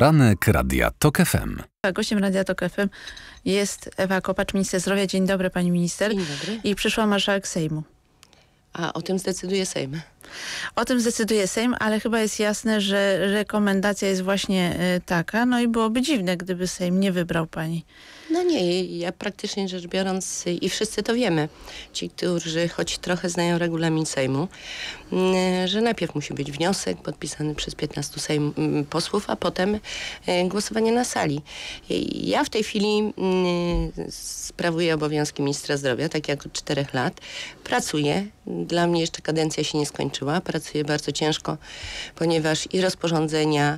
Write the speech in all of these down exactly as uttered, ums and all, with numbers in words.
Poranek Radia Tok F M. Gościem Radia Tok F M jest Ewa Kopacz, minister zdrowia. Dzień dobry, pani minister. Dzień dobry. I przyszła marszałek Sejmu. A o tym zdecyduje Sejm. O tym zdecyduje Sejm, ale chyba jest jasne, że rekomendacja jest właśnie y, taka. No i byłoby dziwne, gdyby Sejm nie wybrał pani. No nie, ja praktycznie rzecz biorąc i wszyscy to wiemy, ci, którzy choć trochę znają regulamin Sejmu, że najpierw musi być wniosek podpisany przez piętnastu Sejm, posłów, a potem głosowanie na sali. Ja w tej chwili sprawuję obowiązki ministra zdrowia, tak jak od czterech lat. Pracuję. Dla mnie jeszcze kadencja się nie skończyła. Pracuję bardzo ciężko, ponieważ i rozporządzenia,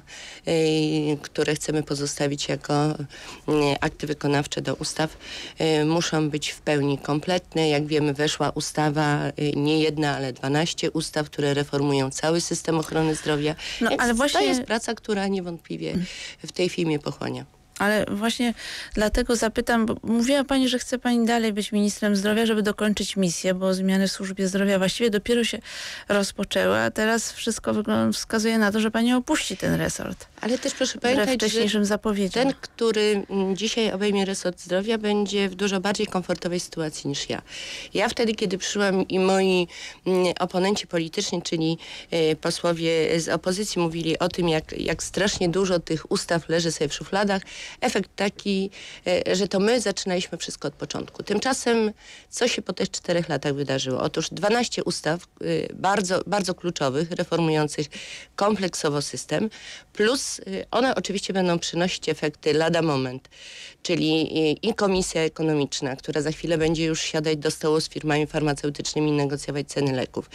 które chcemy pozostawić jako akty wykonawcze do ustaw, muszą być w pełni kompletne. Jak wiemy, weszła ustawa, nie jedna, ale dwanaście ustaw, które reformują cały system ochrony zdrowia. No, ale właśnie... To jest praca, która niewątpliwie w tej firmie pochłania. Ale właśnie dlatego zapytam, bo mówiła pani, że chce pani dalej być ministrem zdrowia, żeby dokończyć misję, bo zmiany w służbie zdrowia właściwie dopiero się rozpoczęły, a teraz wszystko wskazuje na to, że pani opuści ten resort. Ale też proszę pamiętać, wcześniejszym zapowiedziom. Ten, który dzisiaj obejmie resort zdrowia, będzie w dużo bardziej komfortowej sytuacji niż ja. Ja wtedy, kiedy przyszłam i moi oponenci polityczni, czyli posłowie z opozycji, mówili o tym, jak, jak strasznie dużo tych ustaw leży sobie w szufladach, efekt taki, że to my zaczynaliśmy wszystko od początku. Tymczasem co się po tych czterech latach wydarzyło? Otóż dwanaście ustaw bardzo, bardzo kluczowych, reformujących kompleksowo system, plus one oczywiście będą przynosić efekty lada moment, czyli i komisja ekonomiczna, która za chwilę będzie już siadać do stołu z firmami farmaceutycznymi i negocjować ceny leków,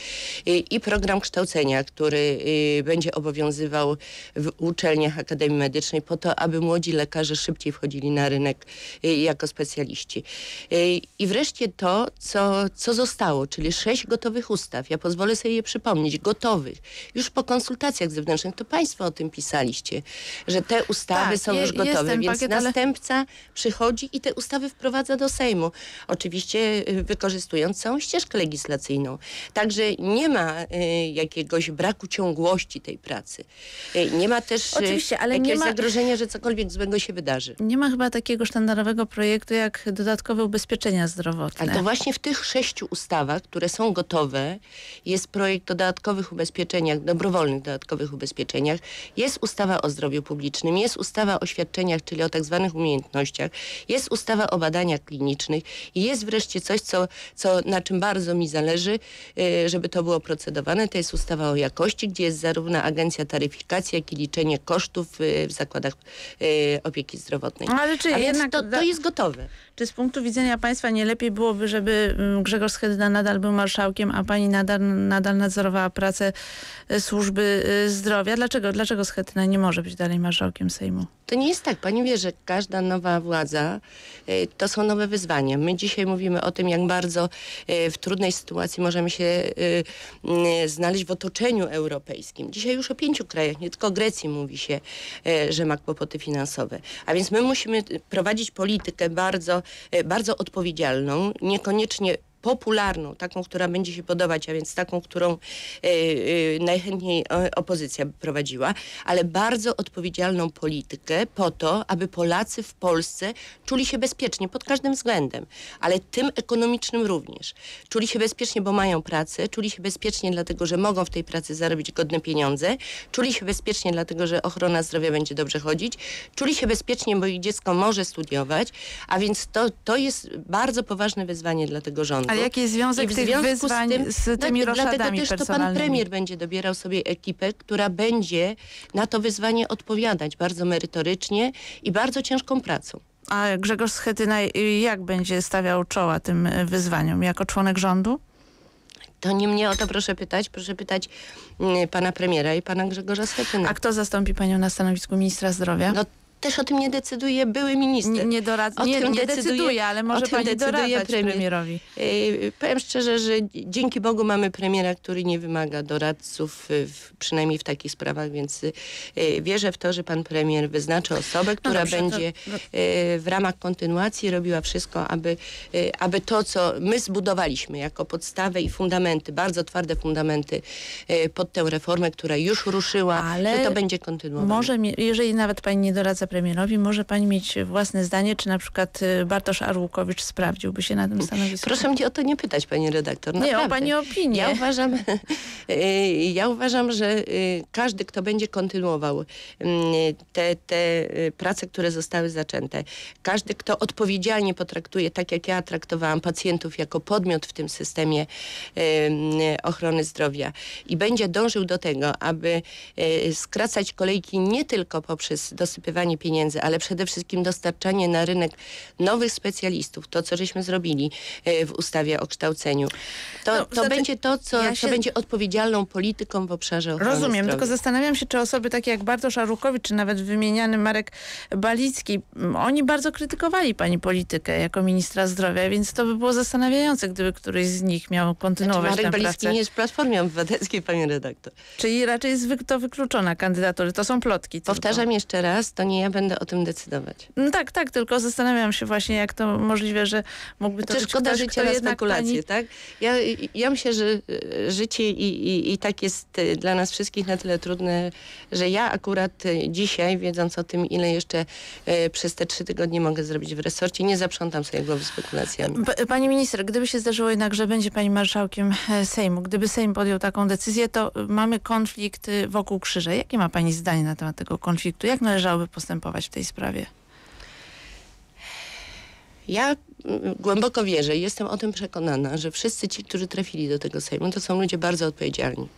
i program kształcenia, który będzie obowiązywał w uczelniach Akademii Medycznej po to, aby młodzi lekarze szybciej wchodzili na rynek jako specjaliści. I wreszcie to, co, co zostało, czyli sześć gotowych ustaw. Ja pozwolę sobie je przypomnieć, gotowych. Już po konsultacjach zewnętrznych, to państwo o tym pisaliście, że te ustawy tak, są je, już gotowe, więc pakiet, następca ale... przychodzi i te ustawy wprowadza do Sejmu. Oczywiście wykorzystując całą ścieżkę legislacyjną. Także nie ma y, jakiegoś braku ciągłości tej pracy. Y, nie ma też Oczywiście, ale jakiegoś nie ma... zagrożenia, że cokolwiek złego się wydarzy. Nie ma chyba takiego sztandarowego projektu jak dodatkowe ubezpieczenia zdrowotne. Ale to właśnie w tych sześciu ustawach, które są gotowe, jest projekt o dodatkowych ubezpieczeniach, dobrowolnych dodatkowych ubezpieczeniach, jest ustawa o zdrowiu publicznym, jest ustawa o świadczeniach, czyli o tak zwanych umiejętnościach, jest ustawa o badaniach klinicznych i jest wreszcie coś, co, co, na czym bardzo mi zależy, żeby to było procedowane, to jest ustawa o jakości, gdzie jest zarówno agencja taryfikacji, jak i liczenie kosztów w zakładach opieki zdrowotnej. Ale czy A jednak to, to jest gotowe. Czy z punktu widzenia państwa nie lepiej byłoby, żeby Grzegorz Schetyna nadal był marszałkiem, a pani nadal, nadal nadzorowała pracę służby zdrowia? Dlaczego, dlaczego Schetyna nie może być dalej marszałkiem Sejmu? To nie jest tak. Pani wie, że każda nowa władza y, to są nowe wyzwania. My dzisiaj mówimy o tym, jak bardzo y, w trudnej sytuacji możemy się y, y, znaleźć w otoczeniu europejskim. Dzisiaj już o pięciu krajach, nie tylko o Grecji mówi się, y, że ma kłopoty finansowe. A więc my musimy prowadzić politykę bardzo, y, bardzo odpowiedzialną, niekoniecznie popularną, taką, która będzie się podobać, a więc taką, którą y, y, najchętniej opozycja by prowadziła, ale bardzo odpowiedzialną politykę po to, aby Polacy w Polsce czuli się bezpiecznie pod każdym względem, ale tym ekonomicznym również. Czuli się bezpiecznie, bo mają pracę, czuli się bezpiecznie dlatego, że mogą w tej pracy zarobić godne pieniądze, czuli się bezpiecznie dlatego, że ochrona zdrowia będzie dobrze chodzić, czuli się bezpiecznie, bo ich dziecko może studiować, a więc to, to jest bardzo poważne wyzwanie dla tego rządu. Ale jaki jest związek tych wyzwań z, tym, z tymi no, roszadami dlatego też personalnymi? To pan premier będzie dobierał sobie ekipę, która będzie na to wyzwanie odpowiadać bardzo merytorycznie i bardzo ciężką pracą. A Grzegorz Schetyna jak będzie stawiał czoła tym wyzwaniom? Jako członek rządu? To nie mnie o to proszę pytać. Proszę pytać pana premiera i pana Grzegorza Schetyna. A kto zastąpi panią na stanowisku ministra zdrowia? No też o tym nie decyduje były minister. Nie, nie, doradza, o nie, tym nie decyduje, decyduje, ale może o tym pani decyduje doradzać premier. premierowi. Yy, powiem szczerze, że dzięki Bogu mamy premiera, który nie wymaga doradców, w, przynajmniej w takich sprawach, więc yy, wierzę w to, że pan premier wyznaczy osobę, która no dobrze, będzie to, to... Yy, w ramach kontynuacji robiła wszystko, aby, yy, aby to, co my zbudowaliśmy jako podstawę i fundamenty, bardzo twarde fundamenty yy, pod tę reformę, która już ruszyła, ale że to będzie kontynuowane. Może, jeżeli nawet pani nie doradza premierowi, może pani mieć własne zdanie, czy na przykład Bartosz Arłukowicz sprawdziłby się na tym stanowisku? Proszę mnie o to nie pytać, pani redaktor. Nie, naprawdę. o pani opinię. Ja uważam, ja uważam, że każdy, kto będzie kontynuował te, te prace, które zostały zaczęte, każdy, kto odpowiedzialnie potraktuje, tak jak ja traktowałam pacjentów jako podmiot w tym systemie ochrony zdrowia i będzie dążył do tego, aby skracać kolejki nie tylko poprzez dosypywanie pieniędzy, ale przede wszystkim dostarczanie na rynek nowych specjalistów, to co żeśmy zrobili w ustawie o kształceniu. To, no, to znaczy, będzie to, co, ja co się... będzie odpowiedzialną polityką w obszarze ochrony Rozumiem, zdrowia. tylko zastanawiam się, czy osoby takie jak Bartosz Arłukowicz, czy nawet wymieniany Marek Balicki, oni bardzo krytykowali pani politykę jako ministra zdrowia, więc to by było zastanawiające, gdyby któryś z nich miał kontynuować znaczy, Marek tę Balicki pracę. nie jest w Platformie Obywatelskiej, pani redaktor. Czyli raczej jest to wykluczona kandydatura. To są plotki. Powtarzam tylko. jeszcze raz, to nie ja będę o tym decydować. No tak, tak, tylko zastanawiam się właśnie, jak to możliwe, że mógłby to Czy być szkoda ktoś, życia kto na jednak spekulacje, pani... tak? Ja, ja myślę, że życie i, i, i tak jest dla nas wszystkich na tyle trudne, że ja akurat dzisiaj, wiedząc o tym, ile jeszcze e, przez te trzy tygodnie mogę zrobić w resorcie, nie zaprzątam sobie głowy spekulacjami. P- Pani minister, gdyby się zdarzyło jednak, że będzie pani marszałkiem Sejmu, gdyby Sejm podjął taką decyzję, to mamy konflikt wokół krzyża. Jakie ma pani zdanie na temat tego konfliktu? Jak należałoby postępować w tej sprawie? Ja głęboko wierzę i jestem o tym przekonana, że wszyscy ci, którzy trafili do tego Sejmu, to są ludzie bardzo odpowiedzialni.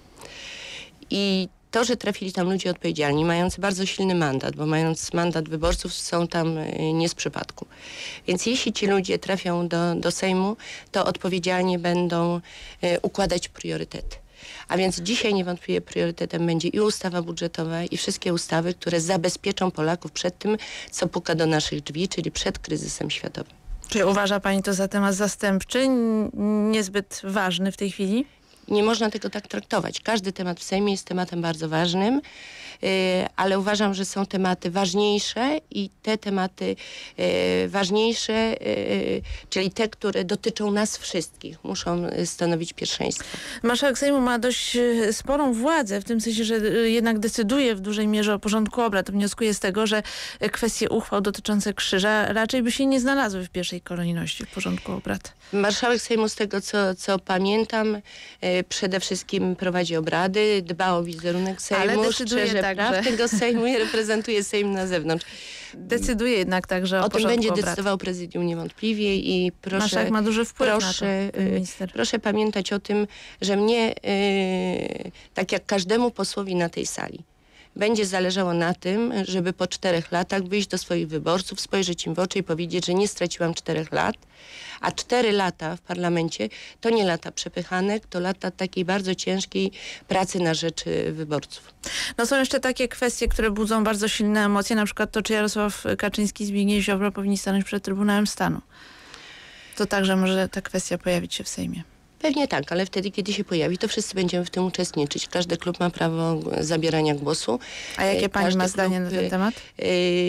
I to, że trafili tam ludzie odpowiedzialni, mający bardzo silny mandat, bo mając mandat wyborców są tam nie z przypadku. Więc jeśli ci ludzie trafią do, do Sejmu, to odpowiedzialnie będą układać priorytety. A więc dzisiaj niewątpliwie priorytetem będzie i ustawa budżetowa, i wszystkie ustawy, które zabezpieczą Polaków przed tym, co puka do naszych drzwi, czyli przed kryzysem światowym. Czy uważa pani to za temat zastępczy, niezbyt ważny w tej chwili? Nie można tego tak traktować. Każdy temat w Sejmie jest tematem bardzo ważnym, yy, ale uważam, że są tematy ważniejsze i te tematy yy, ważniejsze, yy, czyli te, które dotyczą nas wszystkich, muszą stanowić pierwszeństwo. Marszałek Sejmu ma dość sporą władzę, w tym sensie, że jednak decyduje w dużej mierze o porządku obrad. Wnioskuję z tego, że kwestie uchwał dotyczące krzyża raczej by się nie znalazły w pierwszej kolejności w porządku obrad. Marszałek Sejmu, z tego co, co pamiętam, yy, przede wszystkim prowadzi obrady, dba o wizerunek Sejmu, strzeże tak, praw że... tego Sejmu i reprezentuje Sejm na zewnątrz. Decyduje jednak także o, o tym porządku będzie obrad. decydował prezydium niewątpliwie i proszę, Marszałek ma duży wpływ proszę, na to, minister. proszę pamiętać o tym, że mnie, yy, tak jak każdemu posłowi na tej sali, będzie zależało na tym, żeby po czterech latach wyjść do swoich wyborców, spojrzeć im w oczy i powiedzieć, że nie straciłam czterech lat, a cztery lata w parlamencie to nie lata przepychanek, to lata takiej bardzo ciężkiej pracy na rzecz wyborców. No są jeszcze takie kwestie, które budzą bardzo silne emocje, na przykład to, czy Jarosław Kaczyński i Zbigniew Ziobro powinni stanąć przed Trybunałem Stanu. To także może ta kwestia pojawić się w Sejmie. Pewnie tak, ale wtedy, kiedy się pojawi, to wszyscy będziemy w tym uczestniczyć. Każdy klub ma prawo zabierania głosu. A jakie pani Każdy ma zdanie klub, na ten temat? Yy,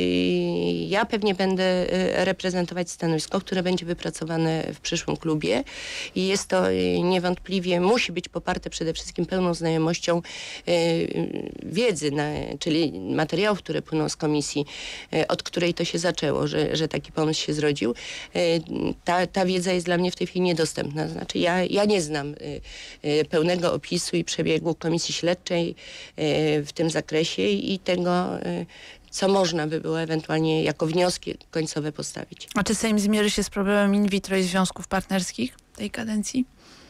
ja pewnie będę reprezentować stanowisko, które będzie wypracowane w przyszłym klubie i jest to niewątpliwie, musi być poparte przede wszystkim pełną znajomością yy, wiedzy, na, czyli materiałów, które płyną z komisji, yy, od której to się zaczęło, że, że taki pomysł się zrodził. Yy, ta, ta wiedza jest dla mnie w tej chwili niedostępna. Znaczy ja, ja Ja nie znam y, y, pełnego opisu i przebiegu komisji śledczej y, w tym zakresie i tego, y, co można by było ewentualnie jako wnioski końcowe postawić. A czy Sejm zmierzy się z problemem in vitro i związków partnerskich tej kadencji?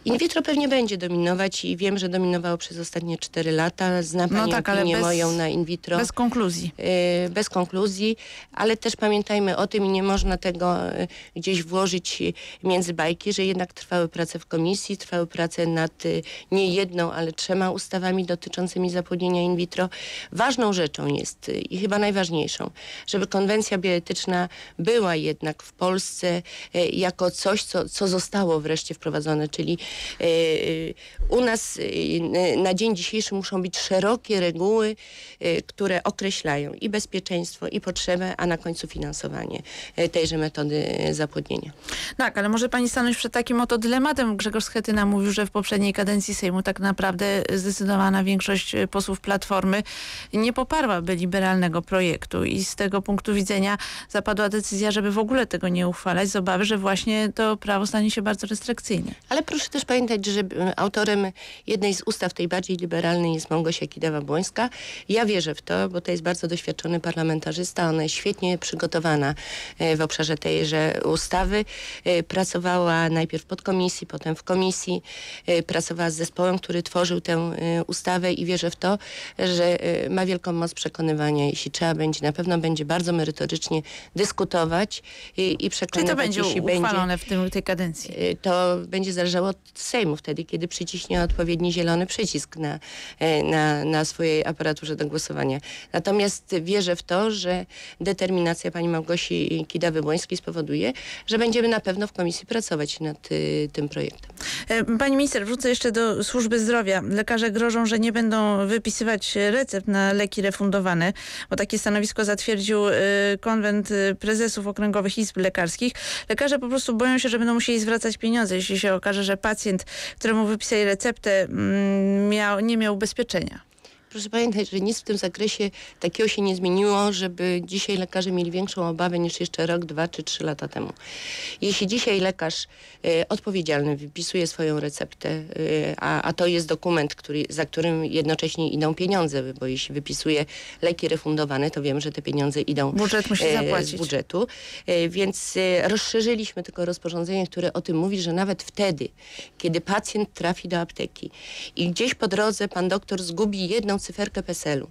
In vitro pewnie będzie dominować i wiem, że dominowało przez ostatnie cztery lata. Zna Pani No tak, ale opinię bez- moją na in vitro. Bez konkluzji. y, bez konkluzji, ale też pamiętajmy o tym i nie można tego y, gdzieś włożyć y, między bajki, że jednak trwały prace w komisji, trwały prace nad y, nie jedną, ale trzema ustawami dotyczącymi zapłodnienia in vitro. Ważną rzeczą jest y, i chyba najważniejszą, żeby konwencja bioetyczna była jednak w Polsce y, jako coś, co, co zostało wreszcie wprowadzone, czyli y, y, u nas y, y, na dzień dzisiejszy muszą być szerokie reguły, y, które określają i bezpieczeństwo, i potrzebę, a na końcu finansowanie y, tejże metody y, zapłodnienia. Tak, ale może pani stanąć przed takim oto dylematem. Grzegorz Schetyna mówił, że w poprzedniej kadencji Sejmu tak naprawdę zdecydowana większość posłów Platformy nie poparłaby liberalnego projektu i z tego punktu widzenia zapadła decyzja, żeby w ogóle tego nie uchwalać z obawy, że właśnie to prawo stanie się bardzo restrykcyjne. Ale proszę też pamiętać, że y, autorem jednej z ustaw, tej bardziej liberalnej, jest Małgosia Kidawa-Błońska. Ja wierzę w to, bo to jest bardzo doświadczony parlamentarzysta. Ona jest świetnie przygotowana y, w obszarze tejże ustawy. Y, Pracowała najpierw w podkomisji, potem w komisji. Y, Pracowała z zespołem, który tworzył tę y, ustawę i wierzę w to, że y, ma wielką moc przekonywania. Jeśli trzeba będzie, na pewno będzie bardzo merytorycznie dyskutować i, i przekonywać, Czy to będzie jeśli uchwalone w tym, tej kadencji? y, to będzie zależało od Sejmu wtedy, kiedy przyciśnie odpowiedni zielony przycisk na, y, na, na swojej aparaturze do głosowania. Natomiast wierzę w to, że determinacja pani Małgosi Kidawy-Błońskiej spowoduje, że będziemy na pewno w komisji pracować nad y, tym projektem. E, Pani minister, wrócę jeszcze do służby zdrowia. Lekarze grożą, że nie będą wypisywać recept na leki refundowane, bo takie stanowisko zatwierdził e, konwent e, prezesów okręgowych izb lekarskich. Lekarze po prostu boją się, że będą musieli zwracać pieniądze, jeśli się okaże, że pacjent, któremu wypisali receptę, mm, miał, nie miał ubezpieczenia. Proszę pamiętać, że nic w tym zakresie takiego się nie zmieniło, żeby dzisiaj lekarze mieli większą obawę niż jeszcze rok, dwa czy trzy lata temu. Jeśli dzisiaj lekarz y, odpowiedzialny wypisuje swoją receptę, y, a, a to jest dokument, który, za którym jednocześnie idą pieniądze, bo jeśli wypisuje leki refundowane, to wiem, że te pieniądze idą Budżet musi y, zapłacić. z budżetu. Y, więc y, rozszerzyliśmy tylko rozporządzenie, które o tym mówi, że nawet wtedy, kiedy pacjent trafi do apteki i gdzieś po drodze pan doktor zgubi jedną cyferkę PESEL-u,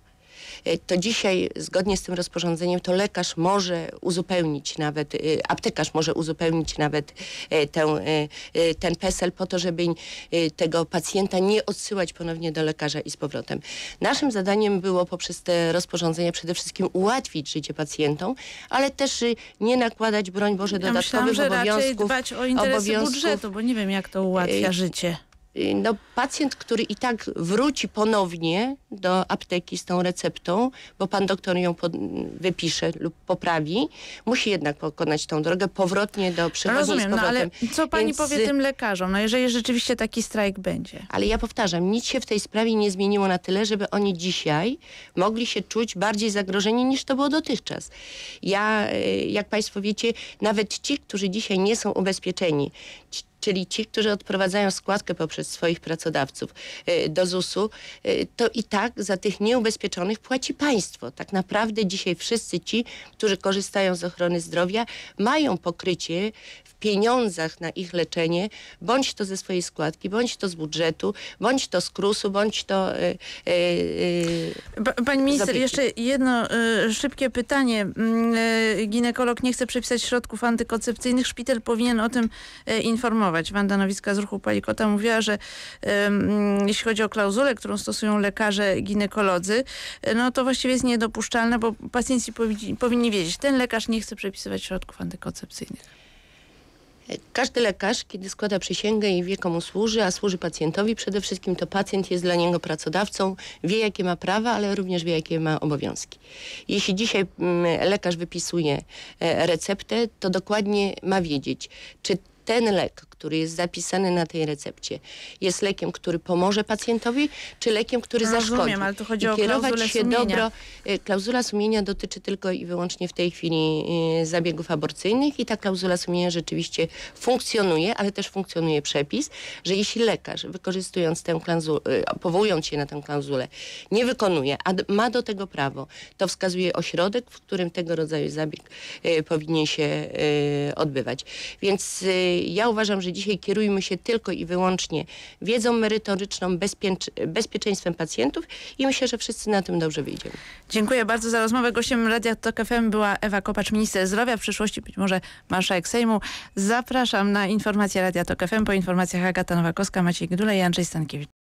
to dzisiaj zgodnie z tym rozporządzeniem to lekarz może uzupełnić nawet, aptekarz może uzupełnić nawet tę, ten PESEL po to, żeby tego pacjenta nie odsyłać ponownie do lekarza i z powrotem. Naszym zadaniem było poprzez te rozporządzenia przede wszystkim ułatwić życie pacjentom, ale też nie nakładać, broń Boże, Ja myślałam, dodatkowych że raczej obowiązków. dbać o interesy obowiązków. budżetu, bo nie wiem, jak to ułatwia Y, życie. No, pacjent, który i tak wróci ponownie do apteki z tą receptą, bo pan doktor ją pod, wypisze lub poprawi, musi jednak pokonać tą drogę powrotnie do przychodni z Rozumiem, no powrotem. ale co pani Więc, powie tym lekarzom, no jeżeli rzeczywiście taki strajk będzie? Ale ja powtarzam, nic się w tej sprawie nie zmieniło na tyle, żeby oni dzisiaj mogli się czuć bardziej zagrożeni niż to było dotychczas. Ja, y, jak państwo wiecie, nawet ci, którzy dzisiaj nie są ubezpieczeni, ci, czyli ci, którzy odprowadzają składkę poprzez swoich pracodawców y, do zusu, y, to i tak za tych nieubezpieczonych płaci państwo. Tak naprawdę dzisiaj wszyscy ci, którzy korzystają z ochrony zdrowia, mają pokrycie w pieniądzach na ich leczenie, bądź to ze swojej składki, bądź to z budżetu, bądź to z krusu, bądź to... Y, y, y, Pa- Pani minister, zabiegi. jeszcze jedno y, szybkie pytanie. Mm, y, ginekolog nie chce przepisać środków antykoncepcyjnych. Szpital powinien o tym y, informować. Wanda Nowicka z ruchu Palikota mówiła, że y, mm, jeśli chodzi o klauzulę, którą stosują lekarze ginekolodzy, y, no to właściwie jest niedopuszczalne, bo pacjenci powinni, powinni wiedzieć, ten lekarz nie chce przepisywać środków antykoncepcyjnych. Każdy lekarz, kiedy składa przysięgę i wie, komu służy, a służy pacjentowi, przede wszystkim to pacjent jest dla niego pracodawcą, wie, jakie ma prawa, ale również wie, jakie ma obowiązki. Jeśli dzisiaj mm, lekarz wypisuje e, receptę, to dokładnie ma wiedzieć, czy ten lek, który jest zapisany na tej recepcie, jest lekiem, który pomoże pacjentowi, czy lekiem, który Rozumiem, zaszkodzi. ale tu chodzi I o kierować klauzulę się sumienia. dobro. y, Klauzula sumienia dotyczy tylko i wyłącznie w tej chwili y, zabiegów aborcyjnych i ta klauzula sumienia rzeczywiście funkcjonuje, ale też funkcjonuje przepis, że jeśli lekarz, wykorzystując tę klauzulę, y, powołując się na tę klauzulę, nie wykonuje, a d- ma do tego prawo, to wskazuje ośrodek, w którym tego rodzaju zabieg y, powinien się y, odbywać. Więc y, ja uważam, że dzisiaj kierujmy się tylko i wyłącznie wiedzą merytoryczną, bezpie- bezpieczeństwem pacjentów i myślę, że wszyscy na tym dobrze wyjdziemy. Dziękuję bardzo za rozmowę. Gościem Radia Tok F M była Ewa Kopacz, minister zdrowia, w przyszłości być może marszałek Sejmu. Zapraszam na informacje Radia Tok F M. Po informacjach Agata Nowakowska, Maciej Gdula i Andrzej Stankiewicz.